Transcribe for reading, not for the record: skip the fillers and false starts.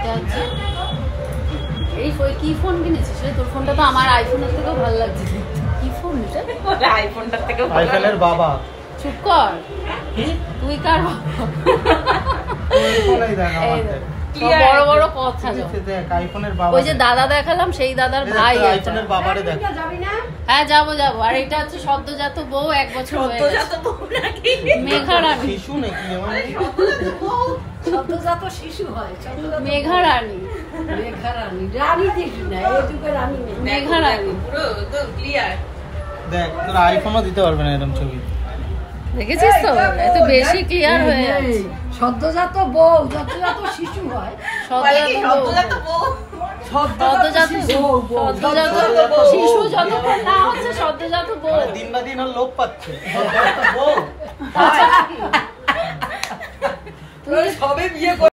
এটা হচ্ছে এই কি ফোন কিনেছিস রে? তোর ফোনটা তো আমার আইফোনের থেকেও ভালো লাগছে। কি ফোন এটা? বলে আইফোনটার থেকেও ভালো। আইফোনের বাবা। চুপ কর। তুই কার বাবা? ফোনই দেখ আমাদের। বড় বড় কথা দেখ আইফোনের বাবা। ওই যে দাদা দেখালাম সেই দাদার ভাই আইফোনের বাবারে দেখ। যাবি না? হ্যাঁ যাবো। আর এটা হচ্ছে সদ্যজাত বউ, 1 বছর হয়ে গেছে। সদ্যজাত বউ নাকি? মেঘা রানী। শিশু নাকি মানে? সদ্যজাত শিশু হয়। মেঘা রানী। মেঘা রানী। রানী দেখি না, এইটুকু রানী নেই। মেঘা রানী পুরো তো ক্লিয়ার। দেখ তোর আইফোনও দিতে পারবে না এরকম ছবি। দেখেছিস তো? এত বেশি ক্লিয়ার হয়ে যাচ্ছে। সদ্যজাত বউ, সদ্যজাত শিশু হয়। সদ্যজাত বউ। সদ্যজাত শিশু যতক্ষণ না হচ্ছে সদ্যজাত বউ। দিন বা দিন আর লোপ পাচ্ছে। সদ্যজাত বউ। তুই সবে বিয়ে